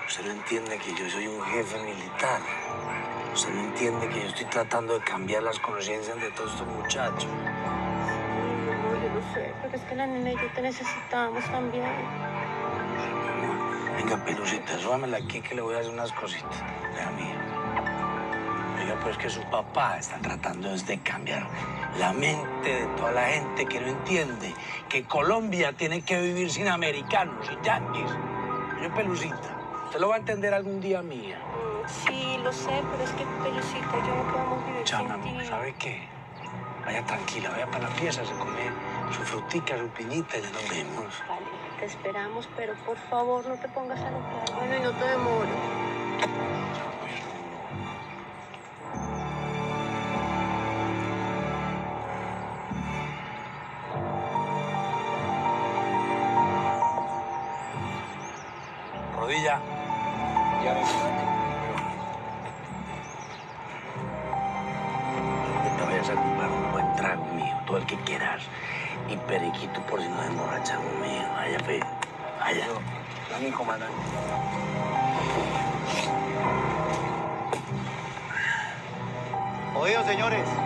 Usted no entiende que yo soy un jefe militar. Usted no entiende que yo estoy tratando de cambiar las conciencias de todos estos muchachos. No, yo lo sé, pero es que la nena y yo te necesitamos también. Mi amor, venga, Pelucita, súbamela aquí que le voy a hacer unas cositas. Deja mía. Oiga, pero es que su papá está tratando de cambiar la mente de toda la gente que no entiende que Colombia tiene que vivir sin americanos, sin yanquis. Oye, Pelucita, usted lo va a entender algún día, mía. Sí, lo sé, pero es que Pelucita y yo no podemos vivir Chama, sin ti. ¿sabe qué? Vaya tranquila, vaya para la pieza, se come su frutica, su piñita y ya nos vemos. Vale, te esperamos, pero por favor no te pongas a loquear. Bueno, y no te demores. Rodilla. Ya ves. Que te vayas a comprar un buen trago mío, todo el que quieras. Y periquito por si nos emborrachamos, mío. Vaya, fe. Vaya. Dani, comandante. Oídos, señores.